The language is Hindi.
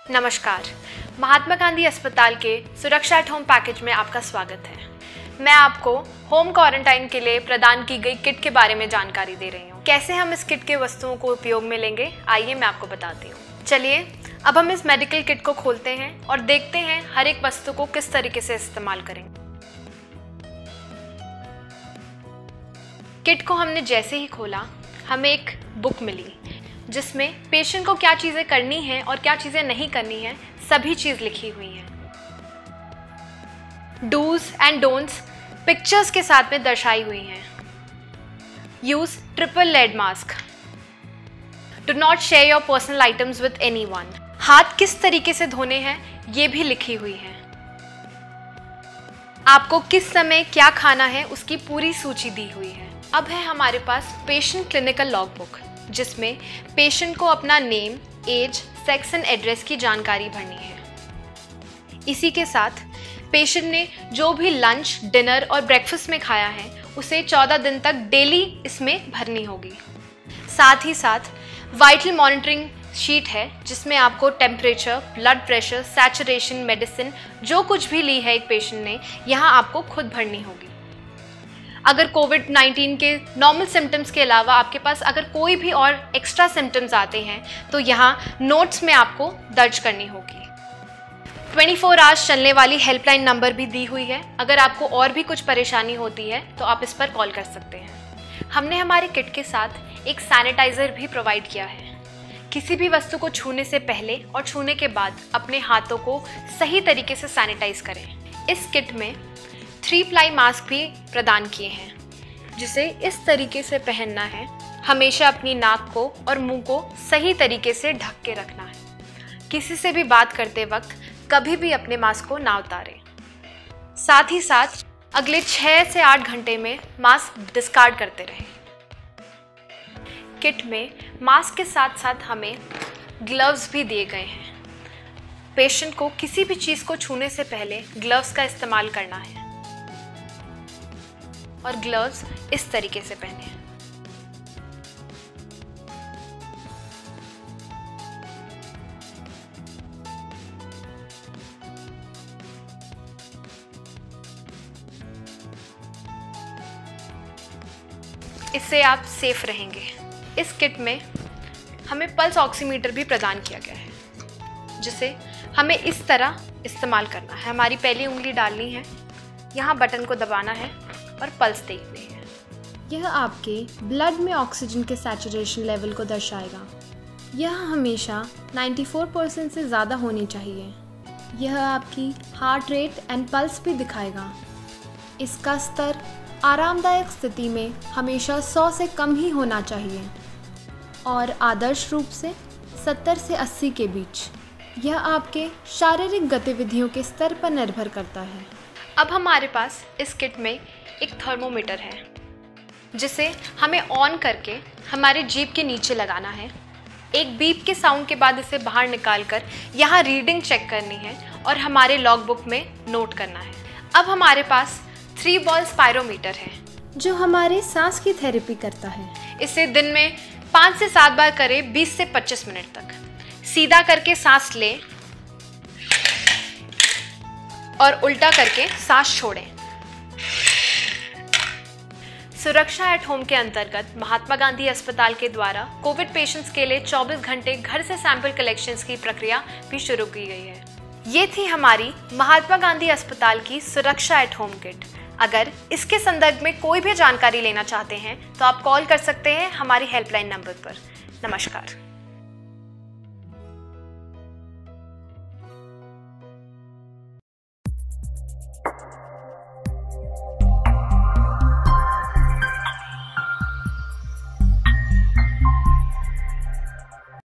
नमस्कार। महात्मा गांधी अस्पताल के सुरक्षा एट होम पैकेज में आपका स्वागत है। मैं आपको होम क्वारंटाइन के लिए प्रदान की गई किट के बारे में जानकारी दे रही हूँ। कैसे हम इस किट के वस्तुओं को उपयोग में लेंगे, आइए मैं आपको बताती हूँ। चलिए अब हम इस मेडिकल किट को खोलते हैं और देखते हैं हर एक वस्तु को किस तरीके से इस्तेमाल करेंगे। किट को हमने जैसे ही खोला, हमें एक बुक मिली जिसमें पेशेंट को क्या चीज़ें करनी हैं और क्या चीज़ें नहीं करनी हैं, सभी चीज़ लिखी हुई हैं। डूज एंड डोंट्स पिक्चर्स के साथ में दर्शाई हुई हैं। Use triple layered mask. Do not share your personal items with anyone. हाथ किस तरीके से धोने हैं ये भी लिखी हुई है। आपको किस समय क्या खाना है उसकी पूरी सूची दी हुई है। अब है हमारे पास पेशेंट क्लिनिकल लॉगबुक, जिसमें पेशेंट को अपना name, age, sex and address की जानकारी भरनी है। इसी के साथ पेशेंट ने जो भी लंच, डिनर और ब्रेकफास्ट में खाया है उसे 14 दिन तक डेली इसमें भरनी होगी। साथ ही साथ वाइटल मॉनिटरिंग शीट है जिसमें आपको temperature, blood pressure, saturation, medicine जो कुछ भी ली है एक पेशेंट ने, यहाँ आपको खुद भरनी होगी। अगर कोविड-19 के नॉर्मल सिम्टम्स के अलावा आपके पास अगर कोई भी और एक्स्ट्रा सिम्टम्स आते हैं तो यहाँ नोट्स में आपको दर्ज करनी होगी। 24 आवर्स चलने वाली हेल्पलाइन नंबर भी दी हुई है। अगर आपको और भी कुछ परेशानी होती है तो आप इस पर कॉल कर सकते हैं। हमने हमारे किट के साथ एक सैनिटाइज़र भी प्रोवाइड किया है। किसी भी वस्तु को छूने से पहले और छूने के बाद अपने हाथों को सही तरीके से सैनिटाइज करें। इस किट में 3 प्लाई मास्क भी प्रदान किए हैं जिसे इस तरीके से पहनना है। हमेशा अपनी नाक को और मुंह को सही तरीके से ढक के रखना है। किसी से भी बात करते वक्त कभी भी अपने मास्क को ना उतारें। साथ ही साथ अगले 6 से 8 घंटे में मास्क डिस्कार्ड करते रहें। किट में मास्क के साथ साथ हमें ग्लव्स भी दिए गए हैं। पेशेंट को किसी भी चीज़ को छूने से पहले ग्लव्स का इस्तेमाल करना है और ग्लव्स इस तरीके से पहने। इससे आप सेफ रहेंगे। इस किट में हमें पल्स ऑक्सीमीटर भी प्रदान किया गया है जिसे हमें इस तरह इस्तेमाल करना है। हमारी पहली उंगली डालनी है, यहाँ बटन को दबाना है और पल्स देखनी है। यह आपके ब्लड में ऑक्सीजन के सैचुरेशन लेवल को दर्शाएगा। यह हमेशा 94% से ज़्यादा होनी चाहिए। यह आपकी हार्ट रेट एंड पल्स भी दिखाएगा। इसका स्तर आरामदायक स्थिति में हमेशा 100 से कम ही होना चाहिए और आदर्श रूप से 70 से 80 के बीच। यह आपके शारीरिक गतिविधियों के स्तर पर निर्भर करता है। अब हमारे पास इस किट में एक थर्मोमीटर है जिसे हमें ऑन करके हमारे जीभ के नीचे लगाना है। एक बीप के साउंड के बाद इसे बाहर निकालकर यहाँ रीडिंग चेक करनी है और हमारे लॉगबुक में नोट करना है। अब हमारे पास 3 बॉल स्पायरोमीटर है जो हमारे सांस की थेरेपी करता है। इसे दिन में 5 से 7 बार करें 20 से 25 मिनट तक। सीधा करके सांस लें और उल्टा करके सांस छोड़ें। सुरक्षा एट होम के अंतर्गत महात्मा गांधी अस्पताल के द्वारा कोविड पेशेंट्स के लिए 24 घंटे घर से सैंपल कलेक्शंस की प्रक्रिया भी शुरू की गई है। ये थी हमारी महात्मा गांधी अस्पताल की सुरक्षा एट होम किट। अगर इसके संदर्भ में कोई भी जानकारी लेना चाहते हैं तो आप कॉल कर सकते हैं हमारी हेल्पलाइन नंबर पर। नमस्कार।